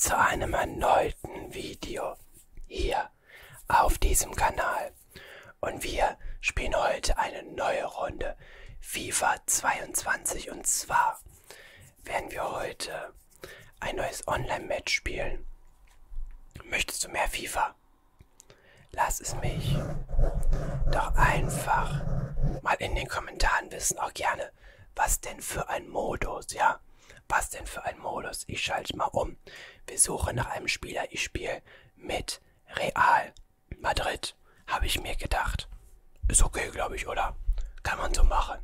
zu einem erneuten Video hier auf diesem Kanal. Und wir spielen heute eine neue Runde FIFA 22. Und zwar werden wir heute ein neues Online-Match spielen. Möchtest du mehr FIFA? Lass es mich doch einfach mal in den Kommentaren wissen, auch gerne, was denn für ein Modus, ja? Was denn für ein Modus? Ich schalte mal um. Wir suchen nach einem Spieler. Ich spiele mit Real Madrid, habe ich mir gedacht. Ist okay, glaube ich, oder? Kann man so machen.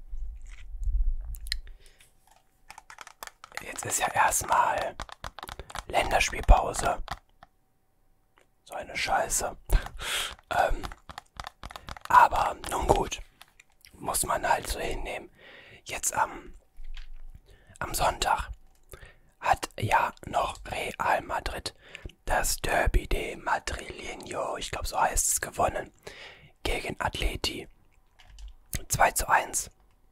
Jetzt ist ja erstmal Länderspielpause. So eine Scheiße. Aber nun gut. Muss man halt so hinnehmen. Jetzt am Sonntag hat ja noch Real Madrid das Derby de Madrileño, ich glaube so heißt es, gewonnen gegen Atleti 2:1.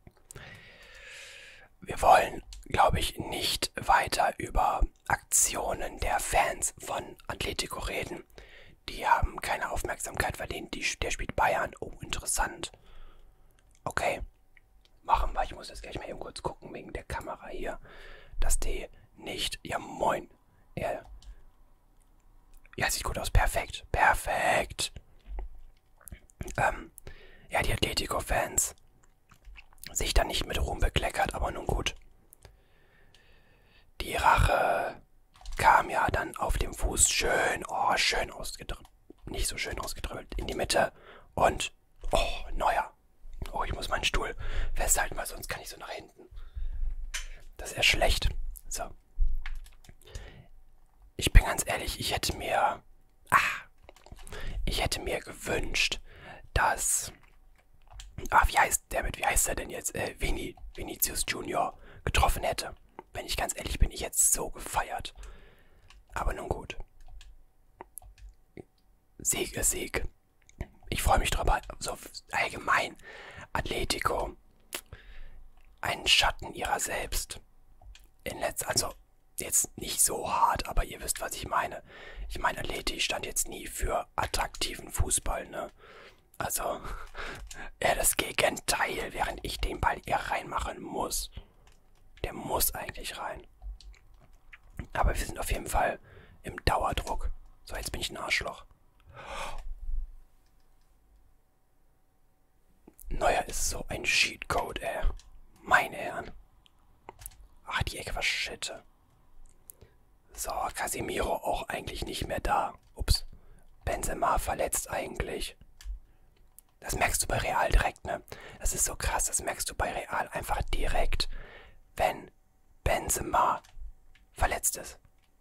Wir wollen, glaube ich, nicht weiter über Aktionen der Fans von Atletico reden. Die haben keine Aufmerksamkeit verdient. Der spielt Bayern. Oh, interessant. Okay, machen wir. Ich muss jetzt gleich mal eben kurz gucken wegen der Kamera hier, dass die nicht... Ja, moin. Ja, sieht gut aus. Perfekt. Perfekt. Ja, die Atletico-Fans sich da nicht mit Ruhm bekleckert, aber nun gut. Die Rache kam ja dann auf dem Fuß schön, oh, schön ausgedrückt, nicht so schön ausgedrückt, in die Mitte und, oh, Neuer. Oh, ich muss meinen Stuhl festhalten, weil sonst kann ich so nach hinten. Das ist ja schlecht. So. Ich bin ganz ehrlich, ich hätte mir gewünscht, dass, wie heißt er denn jetzt, Vinicius Junior getroffen hätte. Wenn ich ganz ehrlich bin, ich hätte es so gefeiert. Aber nun gut. Sieg ist Sieg. Ich freue mich drüber. So allgemein. Atletico. Ein Schatten ihrer selbst. Also jetzt nicht so hart, aber ihr wisst, was ich meine. Ich meine, Atleti stand jetzt nie für attraktiven Fußball, ne? Also, eher das Gegenteil, während ich den Ball eher reinmachen muss. Der muss eigentlich rein. Aber wir sind auf jeden Fall im Dauerdruck. So, jetzt bin ich ein Arschloch. Neuer ist so ein Cheatcode, ey. Meine Herren. Ach, die Ecke war shit. So, Casemiro auch eigentlich nicht mehr da. Ups. Benzema verletzt eigentlich. Das merkst du bei Real direkt, ne? Das ist so krass, das merkst du bei Real einfach direkt, wenn Benzema verletzt ist.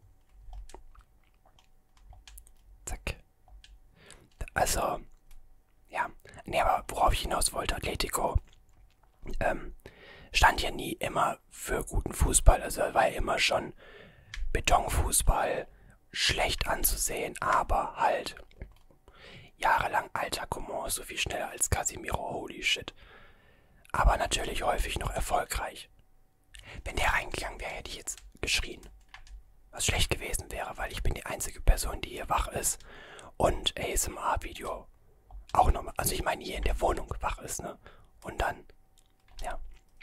Zack. Also, ja. Nee, aber worauf ich hinaus wollte, Atletico stand ja nie immer für guten Fußball. Also war ja immer schon Betonfußball, schlecht anzusehen, aber halt jahrelang alter Coman, so viel schneller als Casemiro, holy shit. Aber natürlich häufig noch erfolgreich. Wenn der reingegangen wäre, hätte ich jetzt geschrien. Was schlecht gewesen wäre, weil ich bin die einzige Person, die hier wach ist und ASMR-Video auch nochmal, also ich meine hier in der Wohnung wach ist, ne? Und dann, ja.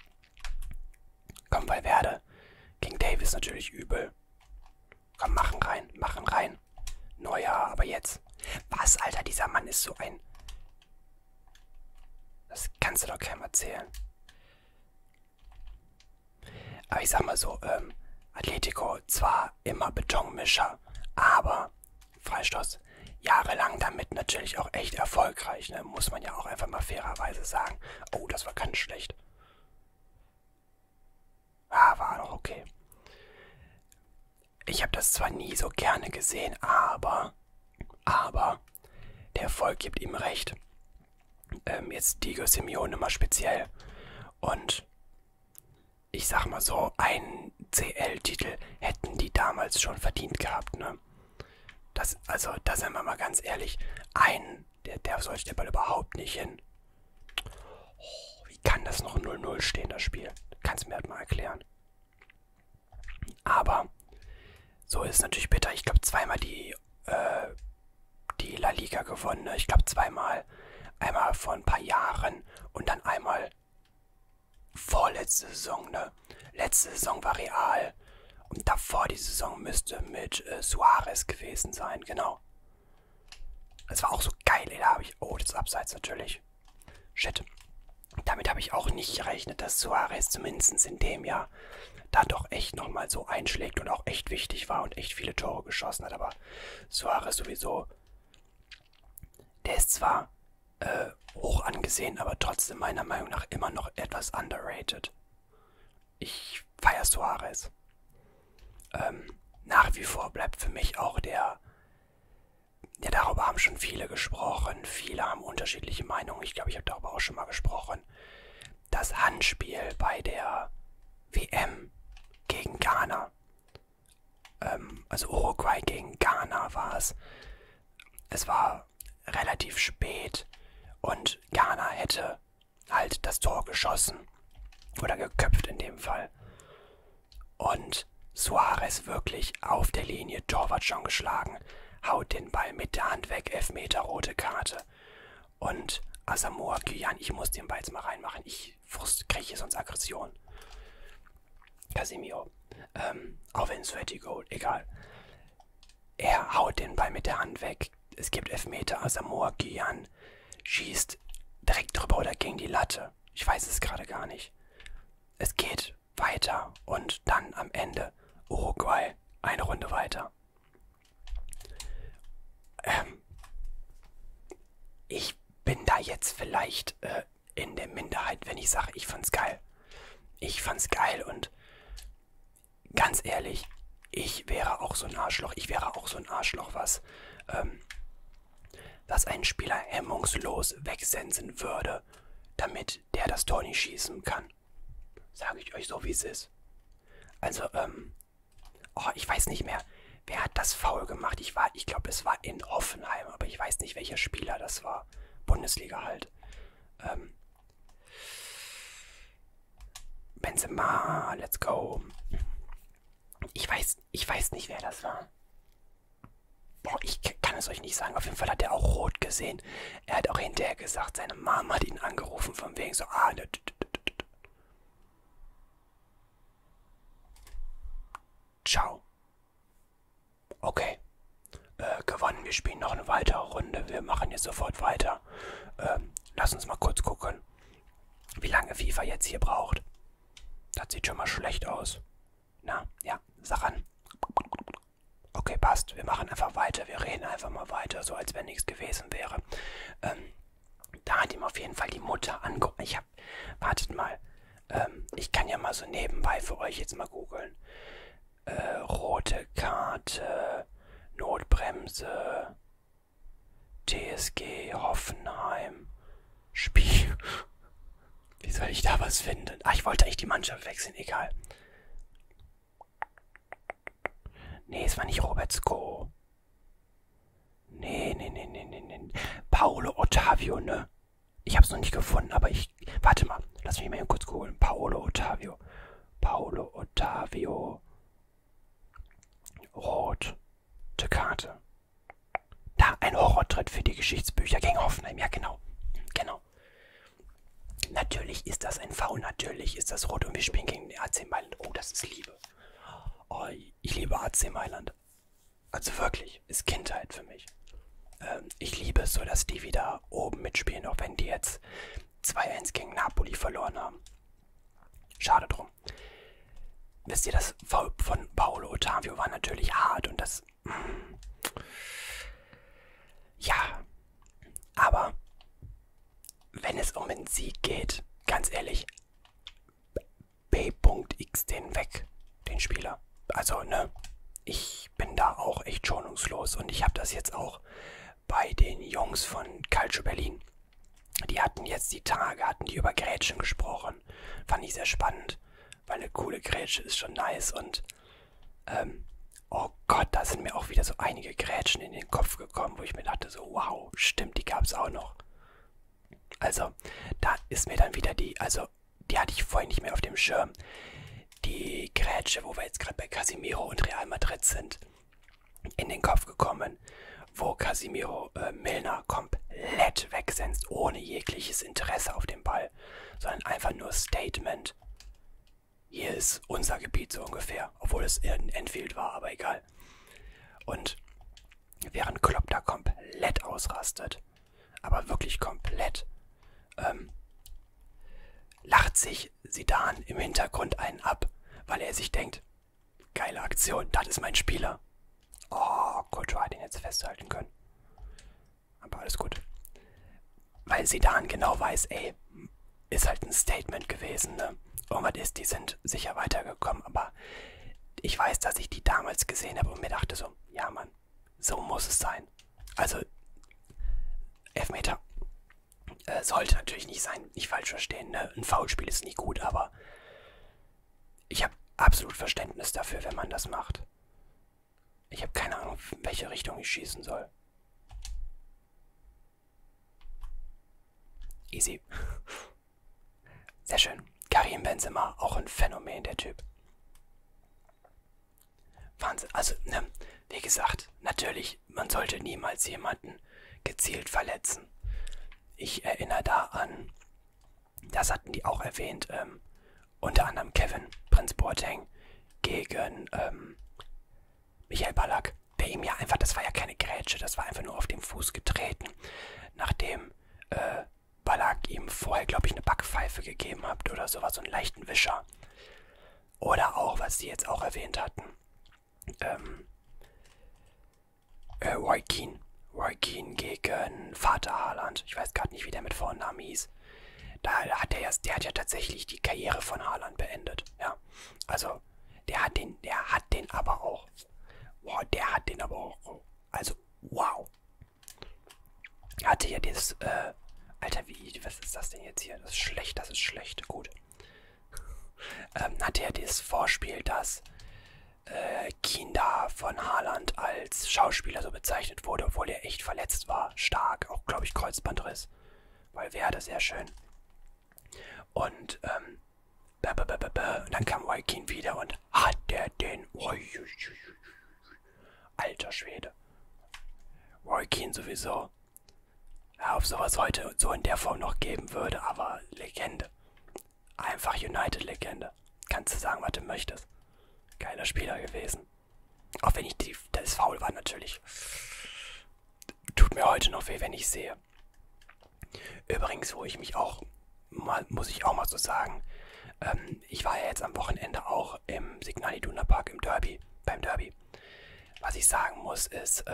Komm, Valverde gegen Davis natürlich übel. Komm, machen rein, machen rein. Neuer, aber jetzt. Was, Alter, dieser Mann ist so ein... Das kannst du doch keinem erzählen. Aber ich sag mal so, Atletico zwar immer Betonmischer, aber Freistoß jahrelang damit natürlich auch echt erfolgreich, ne? Muss man ja auch einfach mal fairerweise sagen. Oh, das war ganz schlecht. War noch okay. Ich habe das zwar nie so gerne gesehen, aber der Erfolg gibt ihm recht. Jetzt Diego Simeone mal speziell. Und ich sag mal so, einen CL-Titel hätten die damals schon verdient gehabt, ne? Also, da sind wir mal ganz ehrlich, der sollte der Ball überhaupt nicht hin. Oh, wie kann das noch 0:0 stehen, das Spiel? Kannst du mir halt mal erklären. Aber So ist es natürlich bitter. Ich glaube, zweimal die La Liga gewonnen. Ne? Ich glaube, zweimal. Einmal vor ein paar Jahren und dann einmal vorletzte Saison. Ne? Letzte Saison war Real. Und davor die Saison müsste mit Suarez gewesen sein. Genau. Das war auch so geil, ey. Da habe ich... Oh, das ist abseits natürlich. Shit. Damit habe ich auch nicht gerechnet, dass Suarez zumindest in dem Jahr da doch echt nochmal so einschlägt und auch echt wichtig war und echt viele Tore geschossen hat. Aber Suarez sowieso, der ist zwar hoch angesehen, aber trotzdem meiner Meinung nach immer noch etwas underrated. Ich feiere Suarez. Nach wie vor bleibt für mich auch der... Ja, darüber haben schon viele gesprochen. Viele haben unterschiedliche Meinungen. Ich glaube, ich habe darüber auch schon mal gesprochen. Das Handspiel bei der WM gegen Ghana. Also Uruguay gegen Ghana war es. Es war relativ spät und Ghana hätte halt das Tor geschossen. Oder geköpft in dem Fall. Und Suarez wirklich auf der Linie, Torwart schon geschlagen. Haut den Ball mit der Hand weg, Elfmeter, rote Karte. Und Asamoah Gyan, ich muss den Ball jetzt mal reinmachen. Ich kriege hier sonst Aggression. Casemiro. Auch wenn es Goal, egal. Er haut den Ball mit der Hand weg. Es gibt Elfmeter, Asamoah Gyan schießt direkt drüber oder gegen die Latte. Ich weiß es gerade gar nicht. Es geht weiter und dann am Ende Uruguay eine Runde weiter. Ich bin da jetzt vielleicht in der Minderheit, wenn ich sage, ich fand's geil. Ich fand's geil und ganz ehrlich, ich wäre auch so ein Arschloch. Ich wäre auch so ein Arschloch, was einen Spieler hemmungslos wegsensen würde, damit der das Tor nicht schießen kann. Sage ich euch so, wie es ist. Also, oh, ich weiß nicht mehr. Wer hat das Foul gemacht? Ich glaube, es war in Hoffenheim, aber ich weiß nicht, welcher Spieler das war. Bundesliga halt. Benzema, let's go. Ich weiß nicht, wer das war. Boah, ich kann es euch nicht sagen. Auf jeden Fall hat er auch rot gesehen. Er hat auch hinterher gesagt, seine Mama hat ihn angerufen, von wegen so, ciao. Okay. Gewonnen. Wir spielen noch eine weitere Runde. Wir machen jetzt sofort weiter. Lass uns mal kurz gucken, wie lange FIFA jetzt hier braucht. Das sieht schon mal schlecht aus. Na, ja, sag an. Okay, passt. Wir machen einfach weiter. Wir reden einfach mal weiter, so als wenn nichts gewesen wäre. Da hat ihm auf jeden Fall die Mutter angeguckt. Wartet mal. Ich kann ja mal so nebenbei für euch jetzt mal googeln. Rote Karte, Notbremse, TSG, Hoffenheim, Spiel. Wie soll ich da was finden? Ach, ich wollte eigentlich die Mannschaft wechseln, egal. Nee, es war nicht Robert Sko. Nee. Paolo Ottavio, ne? Ich hab's noch nicht gefunden, aber warte mal, lass mich mal hier kurz googeln. Paolo Ottavio. Rote Karte. Da, ein Horrortritt für die Geschichtsbücher gegen Hoffenheim. Ja, genau. Natürlich ist das ein Foul, natürlich ist das rot und wir spielen gegen den AC Mailand. Oh, das ist Liebe. Oh, ich liebe AC Mailand. Also wirklich, ist Kindheit für mich. Ich liebe es so, dass die wieder oben mitspielen, auch wenn die jetzt 2-1 gegen Napoli verloren haben. Schade drum. Wisst ihr, das Foul von Paolo Ottavio war natürlich hart und das... Ja, aber wenn es um den Sieg geht, ganz ehrlich, B.X den weg, den Spieler. Also, ne, ich bin da auch echt schonungslos und ich habe das jetzt auch bei den Jungs von Calcio Berlin. Die hatten jetzt die Tage, über Grätschen gesprochen. Fand ich sehr spannend, weil eine coole Grätsche ist schon nice und oh Gott, da sind mir auch wieder so einige Grätschen in den Kopf gekommen, wo ich mir dachte so, wow, stimmt, die gab es auch noch. Also, da ist mir dann wieder die hatte ich vorhin nicht mehr auf dem Schirm, die Grätsche, wo wir jetzt gerade bei Casemiro und Real Madrid sind, in den Kopf gekommen, wo Casemiro Milner komplett wegsenzt, ohne jegliches Interesse auf den Ball, sondern einfach nur Statement. Hier ist unser Gebiet so ungefähr, obwohl es in Enfield war, aber egal. Und während Klopp da komplett ausrastet, aber wirklich komplett, lacht sich Zidane im Hintergrund einen ab, weil er sich denkt, geile Aktion, das ist mein Spieler. Oh, Courtois hat ihn jetzt festhalten können. Aber alles gut. Weil Zidane genau weiß, ey, ist halt ein Statement gewesen, ne? Irgendwas ist, die sind sicher weitergekommen, aber ich weiß, dass ich die damals gesehen habe und mir dachte so, ja Mann, so muss es sein. Also, Elfmeter sollte natürlich nicht sein, nicht falsch verstehen, ne? Ein Foulspiel ist nie gut, aber ich habe absolut Verständnis dafür, wenn man das macht. Ich habe keine Ahnung, in welche Richtung ich schießen soll. Easy. Sehr schön. Karim Benzema, auch ein Phänomen, der Typ. Wahnsinn. Also, ne, wie gesagt, natürlich, man sollte niemals jemanden gezielt verletzen. Ich erinnere da an, das hatten die auch erwähnt, unter anderem Kevin Prince Boateng gegen Michael Ballack, der ihm ja einfach, das war ja keine Grätsche, das war einfach nur auf den Fuß getreten, nachdem Ballack ihm vorher, glaube ich, eine Backpfeife gegeben hat oder sowas, so einen leichten Wischer. Oder auch, was die jetzt auch erwähnt hatten, Roy Keane gegen Vater Haaland. Ich weiß gerade nicht, wie der mit Vornamen hieß. Der hat ja tatsächlich die Karriere von Haaland beendet. Ja, also der hat den aber auch. Wow, der hat den aber auch. Also wow. Hatte ja dieses Alter, was ist das denn jetzt hier? Das ist schlecht, gut. Hatte ja dieses Vorspiel, dass Kinder von Haaland als Schauspieler so bezeichnet wurde, obwohl er echt verletzt war. Stark, auch glaube ich Kreuzbandriss. Weil Werde sehr schön. Und dann kam Joaquin wieder und hat der den. Alter Schwede. Joaquin sowieso. Ja, ob sowas heute so in der Form noch geben würde, aber Legende. Einfach United-Legende. Kannst du sagen, was du möchtest. Geiler Spieler gewesen. Auch wenn ich das Foul war natürlich. Tut mir heute noch weh, wenn ich sehe. Übrigens, wo ich mich auch mal, muss ich auch mal so sagen, ich war ja jetzt am Wochenende auch im Signal Iduna Park im Derby, beim Derby. Was ich sagen muss ist,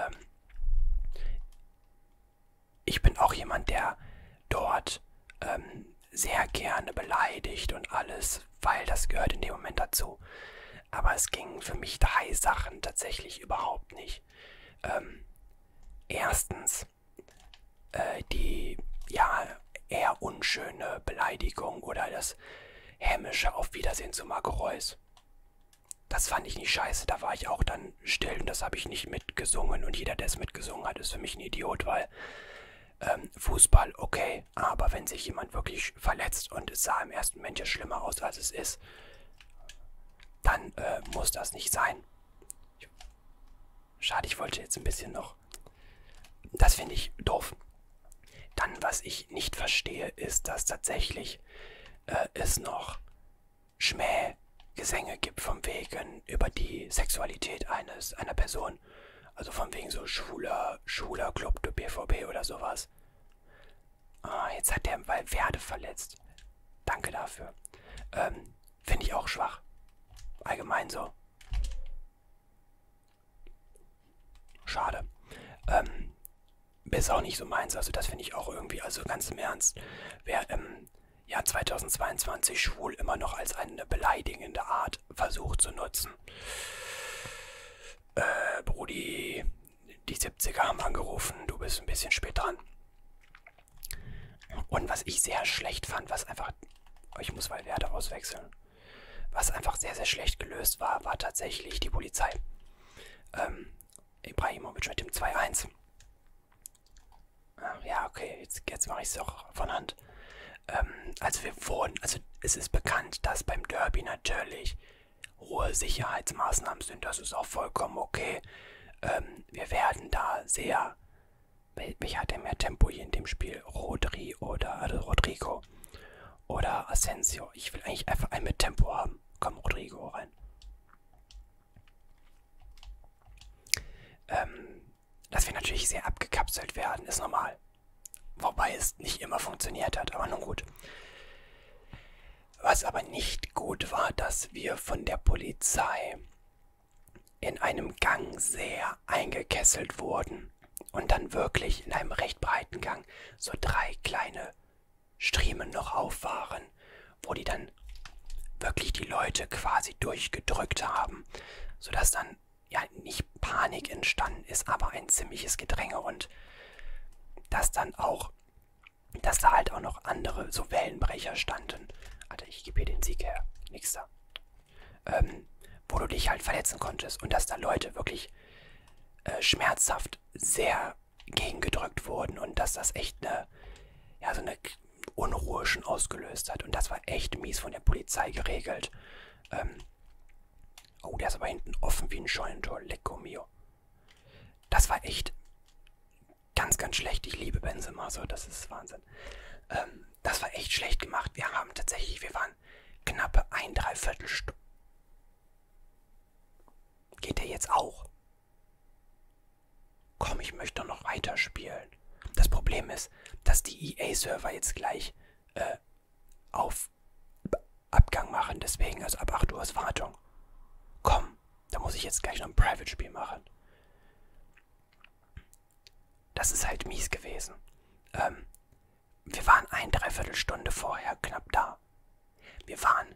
ich bin auch jemand, der dort sehr gerne beleidigt und alles, weil das gehört in dem Moment dazu. Aber es gingen für mich 3 Sachen tatsächlich überhaupt nicht. Erstens, die ja eher unschöne Beleidigung oder das hämische Auf Wiedersehen zu Marco Reus. Das fand ich nicht scheiße, da war ich auch dann still und das habe ich nicht mitgesungen und jeder, der es mitgesungen hat, ist für mich ein Idiot, weil Fußball, okay, aber wenn sich jemand wirklich verletzt und es sah im ersten Moment ja schlimmer aus, als es ist, dann muss das nicht sein. Schade, ich wollte jetzt ein bisschen noch. Das finde ich doof. Dann, was ich nicht verstehe, ist, dass tatsächlich es noch Schmähgesänge gibt von wegen über die Sexualität einer Person. Also von wegen so schwuler Club der BVB oder sowas. Ah, jetzt hat der Werde verletzt. Danke dafür. Finde ich auch schwach. Allgemein so. Schade. Ist auch nicht so meins, also das finde ich auch irgendwie, also ganz im Ernst. Wer im Jahr 2022 schwul immer noch als eine beleidigende Art versucht zu nutzen. Brudi, die 70er haben angerufen, du bist ein bisschen spät dran. Und was ich sehr schlecht fand, was einfach, ich muss Valverde auswechseln, was einfach sehr, sehr schlecht gelöst war, war tatsächlich die Polizei. Ibrahimovic mit dem 2-1. Ja, okay, jetzt mache ich es auch von Hand. Also es ist bekannt, dass beim Derby natürlich hohe Sicherheitsmaßnahmen sind. Das ist auch vollkommen okay. Wir werden da sehr... Welcher hat denn mehr Tempo hier in dem Spiel? Rodrigo oder Asensio. Ich will eigentlich einfach einen mit Tempo haben. Komm, Rodrigo rein. Dass wir natürlich sehr abgekapselt werden, ist normal. Wobei es nicht immer funktioniert hat, aber nun gut. Was aber nicht gut war, dass wir von der Polizei in einem Gang sehr eingekesselt wurden und dann wirklich in einem recht breiten Gang so 3 kleine Striemen noch auf waren, wo die dann wirklich die Leute quasi durchgedrückt haben, sodass dann ja nicht Panik entstanden ist, aber ein ziemliches Gedränge und dass dann auch, dass da halt auch noch andere so Wellenbrecher standen. Alter, ich gebe hier den Sieg her, nix da. Wo du dich halt verletzen konntest und dass da Leute wirklich schmerzhaft sehr gegengedrückt wurden und dass das echt so eine Unruhe schon ausgelöst hat und das war echt mies von der Polizei geregelt. Oh, der ist aber hinten offen wie ein Scheunentor, lecco mio. Das war echt ganz, ganz schlecht. Ich liebe Benzema, so, das ist Wahnsinn. Das war echt schlecht gemacht. Wir waren knappe 1,75 Stunden. Geht der jetzt auch? Komm, ich möchte doch noch weiterspielen. Das Problem ist, dass die EA-Server jetzt gleich auf Abgang machen. Deswegen, also ab 8 Uhr ist Wartung. Komm, da muss ich jetzt gleich noch ein Private-Spiel machen. Das ist halt mies gewesen. Wir waren 1,75 Stunde vorher knapp da. Wir waren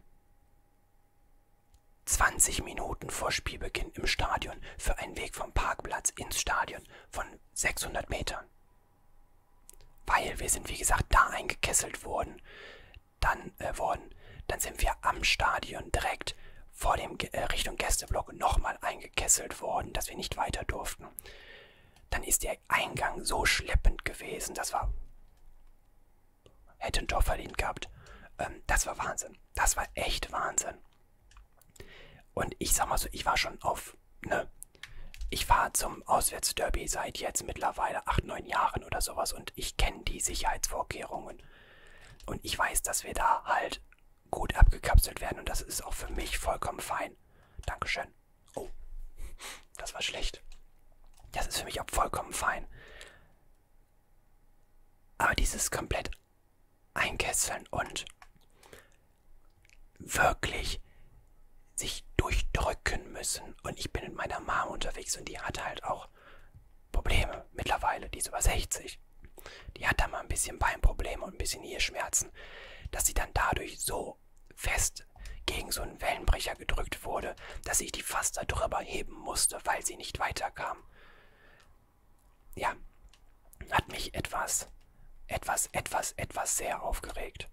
20 Minuten vor Spielbeginn im Stadion für einen Weg vom Parkplatz ins Stadion von 600 Metern. Weil wir sind, wie gesagt, da eingekesselt worden. Dann sind wir am Stadion direkt vor dem Richtung Gästeblock nochmal eingekesselt worden, dass wir nicht weiter durften. Dann ist der Eingang so schleppend gewesen, das war... Hätte ein Tor verdient gehabt. Das war Wahnsinn. Das war echt Wahnsinn. Und ich sag mal so, ich war schon auf, ich war zum Auswärtsderby seit jetzt mittlerweile 8, 9 Jahren oder sowas und ich kenne die Sicherheitsvorkehrungen. Und ich weiß, dass wir da halt gut abgekapselt werden und das ist auch für mich vollkommen fein. Dankeschön. Oh, das war schlecht. Das ist für mich auch vollkommen fein. Aber dieses komplett einkesseln und wirklich sich durchdrücken müssen. Und ich bin mit meiner Mom unterwegs und die hat halt auch Probleme mittlerweile, die ist über 60. Die hat da mal ein bisschen Beinprobleme und ein bisschen Schmerzen, dass sie dann dadurch so fest gegen so einen Wellenbrecher gedrückt wurde, dass ich die fast darüber heben musste, weil sie nicht weiterkam. Ja, hat mich etwas sehr aufgeregt.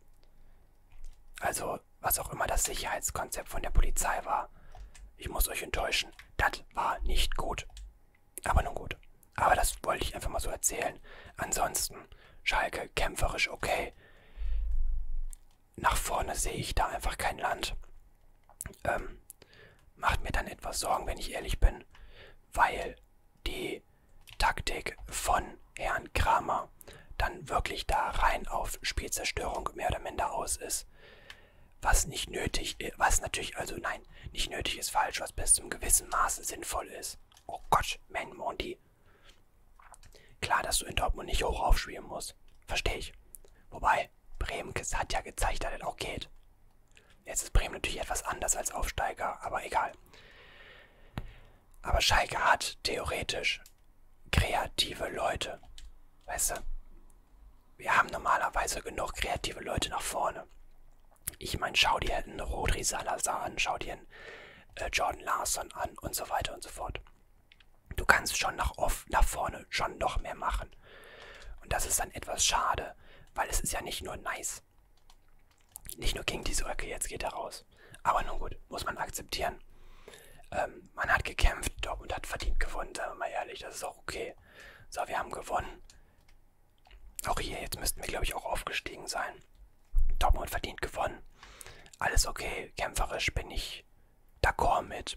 Also, was auch immer das Sicherheitskonzept von der Polizei war, ich muss euch enttäuschen, das war nicht gut. Aber nun gut. Aber das wollte ich einfach mal so erzählen. Ansonsten, Schalke kämpferisch okay. Nach vorne sehe ich da einfach kein Land. Macht mir dann etwas Sorgen, wenn ich ehrlich bin, weil die Taktik von Herrn Kramer dann wirklich da rein auf Spielzerstörung mehr oder minder aus ist. Was nicht nötig ist, was natürlich, also nein, nicht nötig ist falsch, was bis zum gewissen Maße sinnvoll ist. Oh Gott, man, Monty. Klar, dass du in Dortmund nicht hoch aufspielen musst. Verstehe ich. Wobei, Bremen hat ja gezeigt, dass das auch geht. Jetzt ist Bremen natürlich etwas anders als Aufsteiger, aber egal. Aber Schalke hat theoretisch kreative Leute. Weißt du? Wir haben normalerweise genug kreative Leute nach vorne. Ich meine, schau dir einen Rodri Salazar an, schau dir einen Jordan Larsson an und so weiter und so fort. Du kannst schon nach vorne schon noch mehr machen. Und das ist dann etwas schade, weil es ist ja nicht nur nice. Nicht nur gegen diese Ecke, jetzt geht er raus. Aber nun gut, muss man akzeptieren. Man hat gekämpft, Dortmund hat verdient gewonnen, sagen wir mal ehrlich, das ist auch okay. So, wir haben gewonnen. Auch hier, jetzt müssten wir, glaube ich, auch aufgestiegen sein. Dortmund verdient gewonnen. Alles okay, kämpferisch bin ich d'accord mit.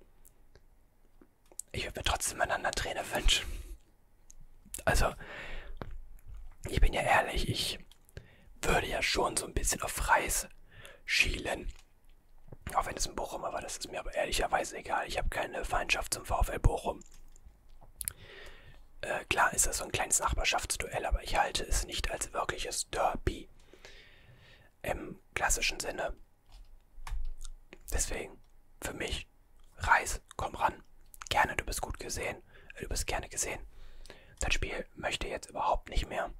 Ich würde mir trotzdem einen anderen Trainer wünschen. Also, ich bin ja ehrlich, ich würde ja schon so ein bisschen auf Reis schielen. Auch wenn es ein Bochumer war, das ist mir aber ehrlicherweise egal. Ich habe keine Feindschaft zum VfL Bochum. Klar ist das so ein kleines Nachbarschaftsduell, aber ich halte es nicht als wirkliches Derby im klassischen Sinne. Deswegen, für mich, Reis, komm ran. Gerne, du bist gut gesehen. Du bist gerne gesehen. Das Spiel möchte jetzt überhaupt nicht mehr.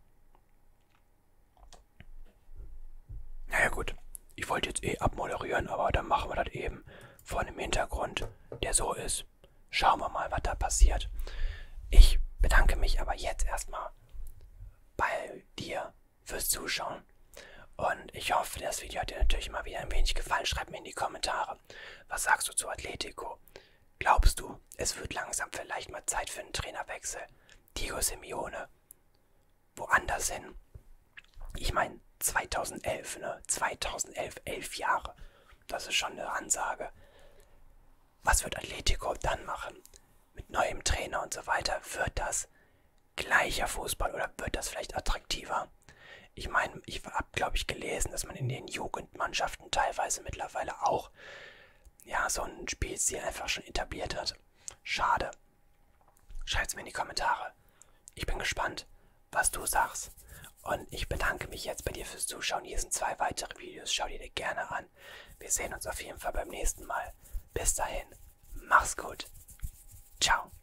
Naja gut, ich wollte jetzt eh abmoderieren, aber dann machen wir das eben vor einem Hintergrund, der so ist. Schauen wir mal, was da passiert. Ich bedanke mich aber jetzt erstmal bei dir fürs Zuschauen. Und ich hoffe, das Video hat dir natürlich mal wieder ein wenig gefallen. Schreib mir in die Kommentare, was sagst du zu Atletico? Glaubst du, es wird langsam vielleicht mal Zeit für einen Trainerwechsel? Diego Simeone woanders hin? Ich meine, 2011, ne? 2011, 11 Jahre. Das ist schon eine Ansage. Was wird Atletico dann machen? Mit neuem Trainer und so weiter. Wird das gleicher Fußball oder wird das vielleicht attraktiver? Ich meine, ich habe, glaube ich, gelesen, dass man in den Jugendmannschaften teilweise mittlerweile auch ja, so ein Spielstil einfach schon etabliert hat. Schade. Schreibt's mir in die Kommentare. Ich bin gespannt, was du sagst. Und ich bedanke mich jetzt bei dir fürs Zuschauen. Hier sind 2 weitere Videos. Schau dir gerne an. Wir sehen uns auf jeden Fall beim nächsten Mal. Bis dahin. Mach's gut. Ciao.